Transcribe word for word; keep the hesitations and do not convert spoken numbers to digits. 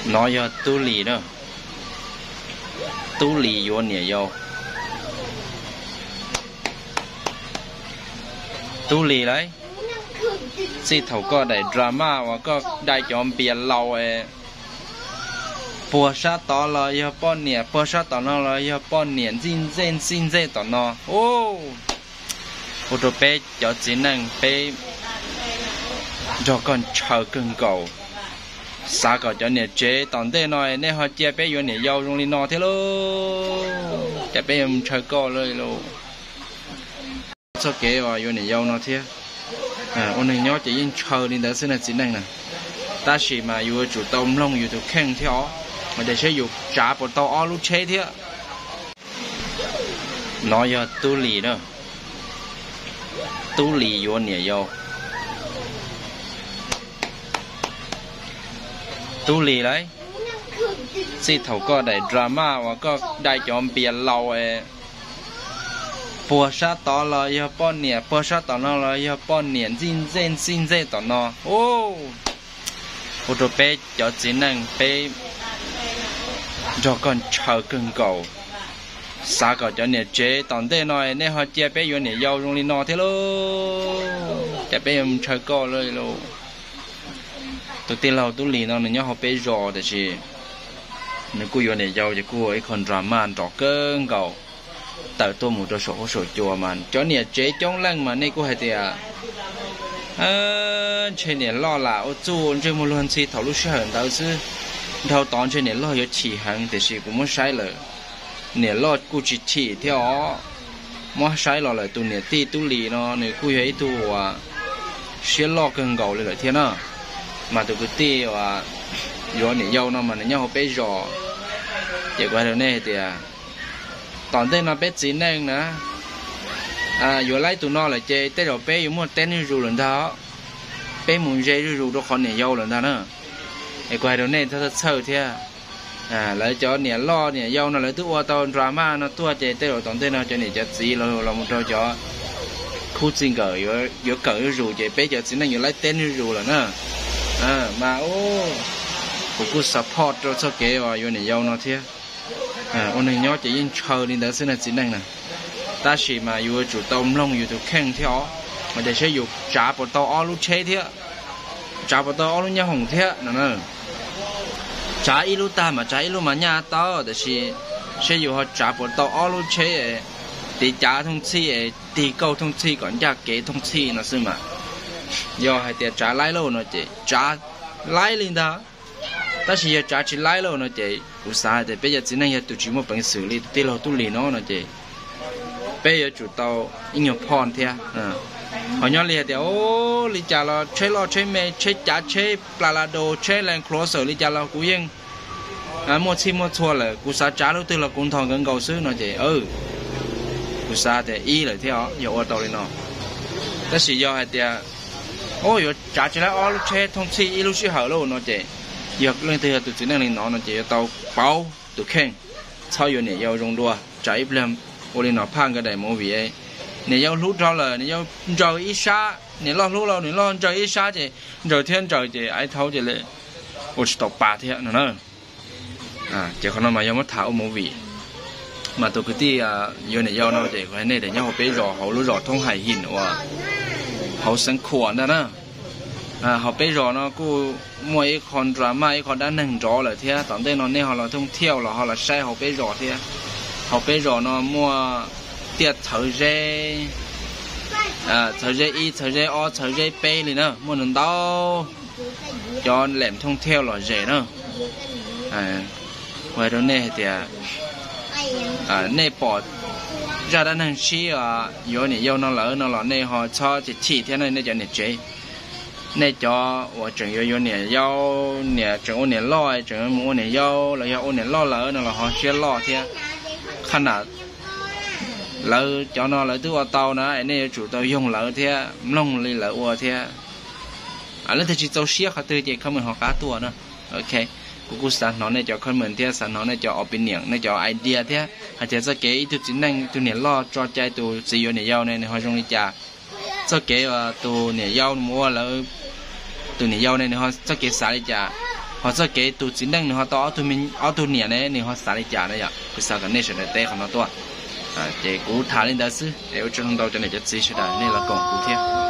nó giờ tu lì đó tu lì vô nhẹ vô tu lì đấy si thầu có đầy drama và có đại chọn biển lâu ấy bùa sát tỏ là giờ bọn nhẹ bùa sát tỏ nó là giờ bọn nhẹ xin xin xin dễ tỏ nó ô ô tô bé cho chỉ năng bé cho con chờ cưng cầu sao có cho nhẹ chế tòn tê nói nên họ chia bé vô nhẹ dâu trong đi nó thế luôn để bé em chờ coเลยluôn sao kế vào vô nhẹ dâu nó thế à ôn này nhớ chỉ yên chờ đi đỡ xin là chỉ năng nè ta chỉ mà vô chủ động long vô chủ khen theo mà để sẽ dùng trả bộ tàu ở lúc chế thế nó giờ tu lì đó tu lì vô nhẹ dâu tu lì đấy si thầu có đầy drama và có đại chọn biển lâu ấy bùa sát tỏ là giờ bọn nhẹ bùa sát tỏ nó là giờ bọn nhẹ xin xin xin dễ tỏ nó ô ô tô bé cho chỉ năng bé cho con chờ cưng cầu sao có cho nhẹ chế tòn tê nói nên họ chia bé vô nhẹ dâu trong đi nó thế luôn để bé em chờ coเลยluôn tôi tin lâu tôi lì nó nên nhớ họ bé rò để gì nếu cô vô nhẹ dâu thì cô ấy còn drama trò cưng cầu tại tôi một trò sổ sổ chùa mà cho nhẹ chế trong lăng mà nên cô hay tiệt à trên nhẹ lo là ô chú trên một lần si thầu lúc sáng đâu chứ thầu tòn trên nhẹ lo có chỉ hàng thì gì cũng muốn sai rồi nhẹ lo cô chỉ chỉ theo muốn sai lo lại tôi nhẹ ti tôi lì nó nhẹ cô ấy tôi à sẽ lo cưng cầuเลยthiên à mà tôi cứ ti và vô nhẹ dâu nó mà nhớ họ bé rò vậy qua đây này thì tòn tên nó bé chín nên nè à vừa lấy tụi nó là chơi tới rồi bé muốn tên rù lần đó bé muốn chơi rù đó khó nhẹ dâu lần đó nữa vậy qua đây này thật sâu thế à lấy cho nhẹ lo nhẹ dâu nó lấy tụi ô tô drama nó tua chơi tới rồi tòn tên nó cho nhẹ cho gì là là một trò cho khu sinh cờ vừa vừa cờ rù chơi bé cho chín nên vừa lấy tên rù là nữa à mà ô cũng cứ support cho cho kế vào vô nhẹ dâu nó thế à ôn này nhớ chỉ yên chờ đi đỡ xin là chỉ năng nè ta chỉ mà vô chủ động long vô chủ khen theo mà để sẽ dùng trả bộ tàu ở lúc chế thế trả bộ tàu ở lúc nhà hồng thế nè nè trả ít lúc ta mà trả ít lúc mà nhà tao để sẽ sẽ dùng họ trả bộ tàu ở lúc chế thì trả thông chi thì câu thông chi còn giá kế thông chi nó xưa mà do hay tiền trả lãi lâu nó chỉ trả lãi lên đó ta chỉ trả chỉ lãi lâu nó chỉ cũng sai thì bây giờ chỉ nên tụi chỉ một bằng xử lý tụi lâu tụi lì nó nó chỉ bây giờ chủ tàu in nhiều phòn thế à họ nhớ liền thì ô lì trả là chơi lo chơi mê chơi trả chơi plado chơi lên close lì trả là cú yên à mua chi mua thua là cú sa trả đầu tư là cũng thằng gần cầu xứ nó chỉ ừ cú sa thì y lại theo nhiều ô tô lên nó ta chỉ do hay thì ô giờ trả chỉ là ô lúc chơi thông chi lúc chơi hở luôn nó chỉ giờ lên từ từ chỉ năng nó nó chỉ tàu bao từ khen sau giờ này giao rong đua chạy lên ô lên nó phang cái đại mẫu vị ấy này giao lút ra là này giao trời ít xa này lo lút lo này lo trời ít xa thì trời thiên trời thì ai thấu thì lệ ô chỉ tàu ba thế nữa à chỉ còn mà giao mất thảo mẫu vị mà tôi cứ đi à giờ này giao nó thì cái này để nhau bé rò họ lút rò thông hải hình và họ sinh khuẩn đó nè à họ bây giờ nó cứ mua cái con drama cái con đã nâng rõ rồi thế tận đây nó nên họ là thông theo là họ là sai họ bây giờ thế họ bây giờ nó mua tiệt thời gian à thời gian y thời gian o thời gian b này nữa mua lần đâu cho làm thông theo là dễ nữa à ngoài đó này thì à này bỏ ra đã nâng xí à vô này vô nó lỡ nó là này họ cho thì chỉ thế này này cho này chế này cho và trường yêu yêu nè yêu nè trường ô nè lo trường ô nè yêu là yêu ô nè lo lỡ nó là họ sẽ lo thế khả năng lỡ cho nó lỡ từ tàu nó anh này chủ tàu dùng lỡ thế long lên lỡ ô thế à lên thì chỉ tàu xe họ từ chỉ không mình họ cá tua nữa ok cũng sản nó này cho con mình thế sản nó này cho opinion này cho idea thế hay thế sẽ cái từ chính năng từ nè lo cho trái từ chỉ yêu nè yêu này họ dùng đi trả cho cái từ nè yêu mua lỡ từ này dâu này họ chắc cái xả đi chả họ sẽ cái tụ chính năng họ to tụ mình ở tụ nhẹ này thì họ xả đi trả này ạ cứ sao cái này sẽ để tay không nó to à để cú thả lên đó chứ để cho nó đâu cho này cho gì sẽ đấy này là còn cú thiệt